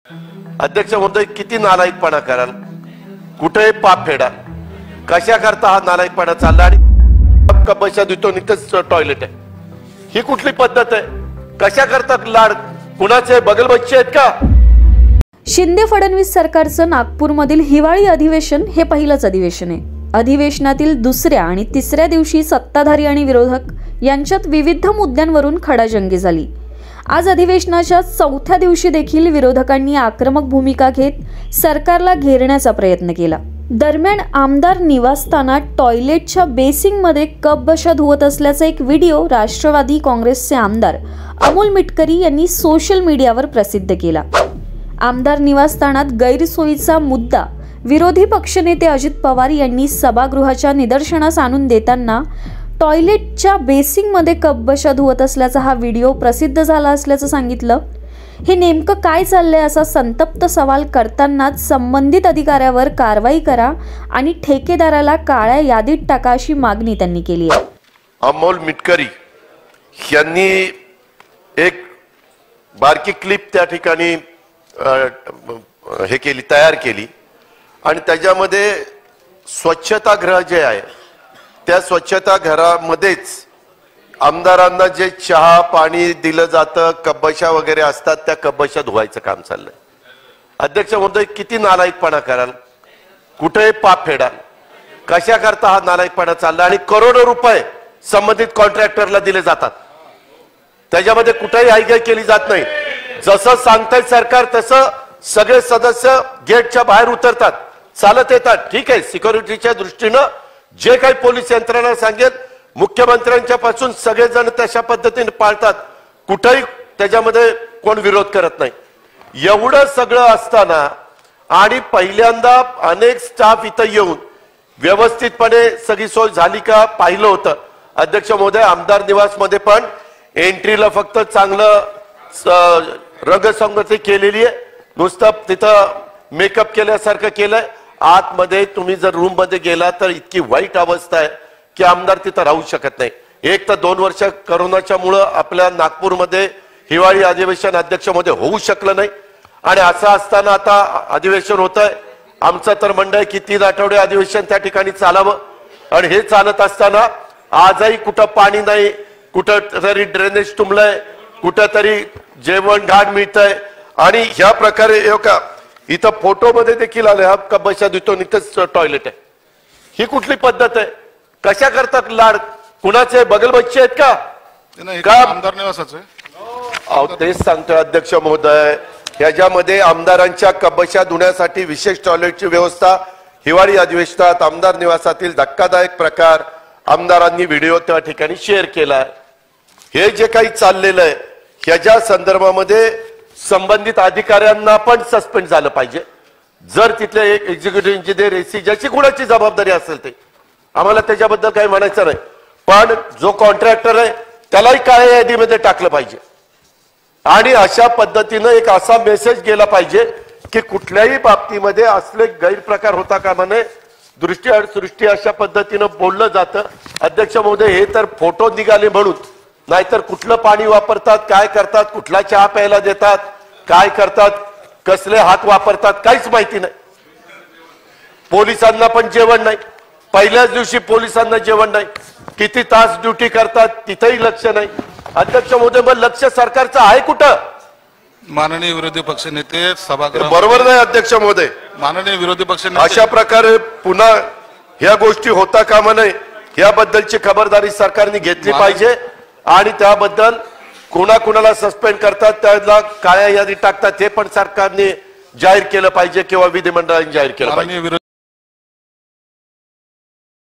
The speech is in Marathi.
अध्यक्ष महोदय, किती नालायकपणा कराल, कुठे पाप फेडाल, कशा करता हा नालायकपणा चालला आणि कबशा देतो निकच टॉयलेट आहे, ही कुठली पद्धत आहे? कशा करता लाड कुणाचे बगल बच्चे आहेत का? शिंदे फडणवीस सरकारचं नागपूरमधील हिवाळी अधिवेशन हे पहिलंच अधिवेशन आहे। अधिवेशनातील दुसऱ्या आणि तिसऱ्या दिवशी सत्ताधारी आणि विरोधक यांच्यात विविध मुद्द्यांवरून खडाजंगी झाली। आज अधिवेशनाच्या चौथ्या दिवशी देखील विरोधकांनी आक्रमक भूमिका घेत सरकारला घेरण्याचा प्रयत्न केला। दरम्यान आमदार निवासस्थानात टॉयलेटच्या बेसिंगमध्ये कप बशा धुवत असल्याचा एक व्हिडिओ राष्ट्रवादी काँग्रेसचे आमदार अमोल मिटकरी यांनी सोशल मीडियावर प्रसिद्ध केला। आमदार निवासस्थानात गैरसोयीचा मुद्दा विरोधी पक्षनेते अजित पवार यांनी सभागृहाच्या निदर्शनास आणून देताना टॉयलेटच्या बेसिंगमध्ये कप बशा धुवत असल्याचा हा व्हिडिओ प्रसिद्ध झाला असल्याचं सांगितलं। हे नेमकं काय चाललंय असा संतप्त सवाल करतानाच संबंधित अधिकाऱ्यावर कारवाई करा आणि ठेकेदाराला काळ्या यादीत टाका अशी मागणी त्यांनी केली आहे। अमोल मिटकरी यांनी एक बारकी क्लिप त्या ठिकाणी हे केली, तयार केली आणि त्याच्यामध्ये स्वच्छतागृह जे आहे त्या स्वच्छतागृहामध्येच आमदारांना जे चहा पाणी दिलं जातं, कब्बशा वगैरे असतात, त्या कब्बशा धुवायचं काम चाललंय। अध्यक्ष महोदय, किती नालायकपणा कराल, कुठे पाप फेडाल, कशा करता हा नालायकपणा चालला आणि करोडो रुपये संबंधित कॉन्ट्रॅक्टरला दिले जातात, त्याच्यामध्ये कुठेही हायगाय केली जात नाही। जसं सांगताय सरकार तसं सगळे सदस्य गेटच्या बाहेर उतरतात, चालत येतात, ठीक आहे। सिक्युरिटीच्या दृष्टीनं जे काही पोलीस यंत्रणा सांगेल मुख्यमंत्र्यांच्या पासून सगळेजण तशा पद्धतीने पाळतात, कुठेही त्याच्यामध्ये कोण विरोध करत नाही। एवढं सगळं असताना आणि पहिल्यांदा अनेक स्टाफ इथं येऊन व्यवस्थितपणे सगळी सोय झाली का पाहिलं होतं। अध्यक्ष महोदय, आमदार निवासमध्ये पण एंट्रीला फक्त चांगलं रंगसंगती केलेली आहे, नुसतं तिथं मेकअप केल्यासारखं केलंय। आतमध्ये तुम्ही जर रूम मध्ये गेला तर इतकी वाईट अवस्था आहे की आमदार तिथं राहू शकत नाही। एक तर 2 वर्ष कोरोनाच्या मुळे आपल्या नागपूरमध्ये हिवाळी अधिवेशन अध्यक्ष मध्ये होऊ शकलं नाही आणि असं असताना आता अधिवेशन होत आहे। आमचं तर म्हणणं आहे की 3 आठवडे अधिवेशन त्या ठिकाणी चालावं आणि हे चालत असताना आजही कुठं पाणी नाही, कुठं तरी ड्रेनेज तुंबलंय, कुठं तरी जेवण घाण मिळतंय आणि ह्या प्रकारे इथं फोटो मध्ये देखील आले हा कब्बशा देतो निकच टॉयलेट आहे, ही कुठली पद्धत आहे? कशा करतात लाड कुणाचे बगल बच्चे आहेत का? आमदार निवासाचे तेच सांगतोय अध्यक्ष महोदय, ह्याच्यामध्ये आमदारांच्या कब्बशा धुण्यासाठी विशेष टॉयलेटची व्यवस्था हिवाळी अधिवेशनात आमदार निवासातील धक्कादायक प्रकार आमदारांनी व्हिडिओ त्या ठिकाणी शेअर केलाय। हे जे काही चाललेलं आहे ह्याच्या संदर्भामध्ये संबंधित अधिकाऱ्यांना पण सस्पेंड झालं पाहिजे। जर तिथले एक एक्झिक्युटिव्ह इंजिनियर एसी ज्याची कुणाची जबाबदारी असेल ते, आम्हाला त्याच्याबद्दल काही म्हणायचं नाही, पण जो कॉन्ट्रॅक्टर आहे त्यालाही काळ्या यादीमध्ये टाकलं पाहिजे आणि अशा पद्धतीनं एक असा मेसेज गेला पाहिजे की कुठल्याही बाबतीमध्ये असले गैरप्रकार होता कामा नये। दृष्टी अशा पद्धतीनं बोललं जातं। अध्यक्ष महोदय, हे तर फोटो निघाले म्हणून, नाहीतर कुठलं पाणी वापरतात, काय करतात, कुठला चहा प्यायला देतात, काय करतात, कसले हात वापरतात, काहीच माहिती नाही। पोलिसांना पण जेवण नाही, पहिल्याच दिवशी पोलिसांना जेवण नाही, किती तास ड्युटी करतात तिथेही लक्ष नाही। अध्यक्ष महोदय, मग लक्ष सरकारचं आहे कुठं? माननीय विरोधी पक्षनेते सभागृह बरोबर नाही अध्यक्ष महोदय, माननीय विरोधी पक्षनेते अशा प्रकारे पुन्हा ह्या गोष्टी होता कामा नये, याबद्दलची खबरदारी सरकारने घेतली पाहिजे आणि त्याबद्दल कुणाला सस्पेंड करतात त्याला काळ्या यादीत टाकतात हे पण सरकारने जाहीर केलं पाहिजे किंवा विधिमंडळाने जाहीर केलं पाहिजे।